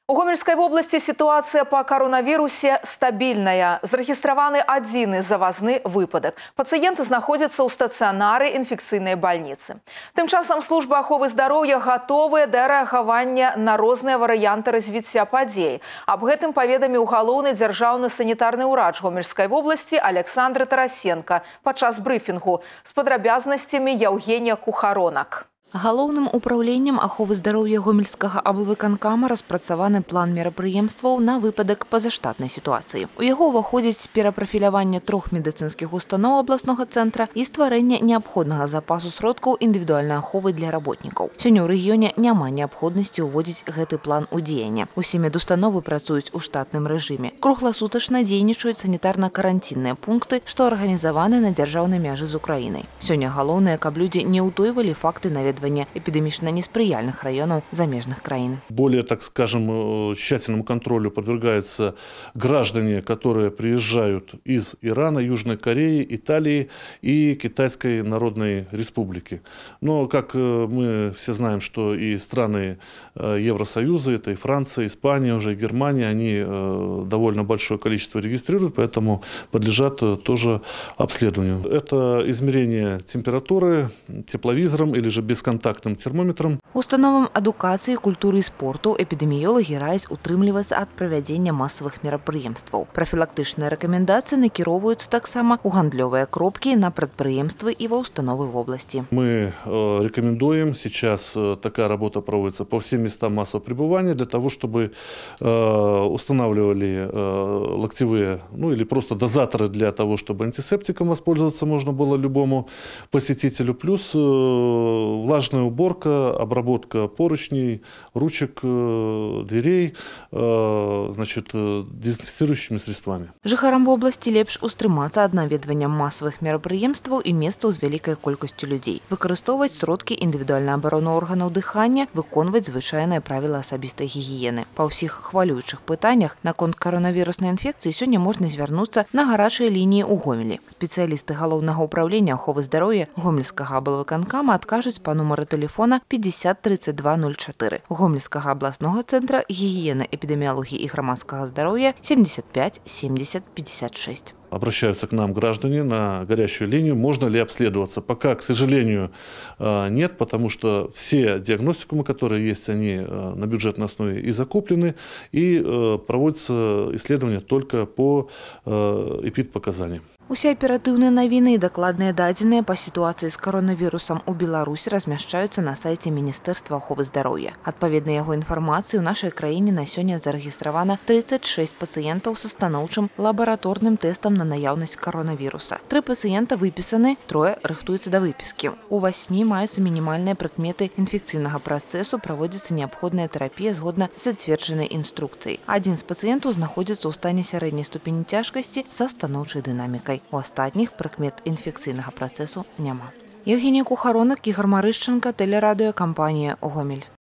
У Гомельской области ситуация по коронавирусе стабильная. Зарегистрированы один завозны выпадок. Пациенты находятся у стационары инфекционной больницы. Тем часом служба аховы здоровья готовая до реагирования на разные варианты развития подей. Об этом поведомил галоўны державный санитарный урач Гомельской области Александр Тарасенко подчас брифингу с подробязностями Евгения Кухаронак. Галоўным управлением аховы здоровья Гомельскага аблвыканкама распрацаваны план мерапрыемстваў на выпадак пазаштатнай ситуации. У яго ўваходзіць перапрафіляванне 3 медицинских установ областного центра и стварэнне необходного запасу сродкаў индивидуальной аховы для работников. Сёння ў рэгіёне няма необходимости уводзіць гэты план у дзеянне. Усе медустановы працуюць у штатным рэжыме. Кругласутачна дзейнічаюць санітарна-карантинныя пункты, што арганізаваны на дзяржаўнай мяжы з Украінай. Сёння галоўнае, каб людзі не ўтойвалі факты наведвання эпидемично несприяльных районов замежных краин. Более, так скажем, тщательному контролю подвергаются граждане, которые приезжают из Ирана, Южной Кореи, Италии и Китайской Народной Республики. Но, как мы все знаем, что и страны Евросоюза, это и Франция, Испания, уже и Германия, они довольно большое количество регистрируют, поэтому подлежат тоже обследованию. Это измерение температуры тепловизором или же бесконтактным термометром. Установам адукацыі, культуры і спорту эпідэміёлагі раяць утрымлівацца ад правядзення масавых мерапрыемстваў. Прафілактычныя рэкамендацыі накіроўваюцца таксама ў гандлёвыя кропкі на прадпрыемствы і ва установы в области. Мы рекомендуем, сейчас такая работа проводится по всем местам массового пребывания, для того, чтобы устанавливали локтевые, или просто дозаторы для того, чтобы антисептиком воспользоваться можно было любому посетителю, плюс влажная уборка, обработка поручней, ручек, дверей, дезинфицирующими средствами. Жыхарам вобласці лепш устрымацца ад наведвання масавых мерапрыемстваў і месцаў з вялікай колькасцю людзей, выкарыстоўваць сродкі індывідуальнай абароны органаў дыхання, выконваць звычайныя правілы асабістай гігіены. Па ўсіх хвалюючых пытаннях наконт каронавіруснай інфекцыі сёння можна звярнуцца на гарачыя лініі ў Гомелі. Спецыялісты галоўнага ўправлення аховы здароўя Гомельскага аблвыканкама адкажуць па нумары телефона 50 32 04. Гомельскага областного центра гигиены, эпидемиологии и громадского здоровья 75 70 56. Обращаются к нам граждане на горячую линию, можно ли обследоваться. Пока, к сожалению, нет, потому что все диагностикумы, которые есть, они на бюджетной основе и закуплены, и проводятся исследования только по эпидпоказаниям. Усе аператыўныя навіны і дакладныя дадзеныя па сітуацыі з каронавірусам у Беларусі размяшчаюцца на сайце Міністэрства аховы здароўя. Адпаведна яго інфармацыі, у нашай краіне на сёння зарэгістравана 36 пацыентаў са станоўчым лабараторным тэстам на наяўнасць каронавіруса. 3 пацыента выпісаны, 3 рыхтуюцца да выпіскі. У 8 маюцца мінімальныя прыкметы інфекцыйнага працэсу, праводзіцца неабходная тэрапія згодна з зацверджанай інструкцыяй. Адзін з пацыентаў знаходзіцца ў стане сярэдняй ступені цяжкасці са станоўчай дынамікай. У астатніх прыкмет інфекцыйнага працэсу няма. Евгения Кухаронак, Ігор Марышченко, телерадиокомпания «Гомель».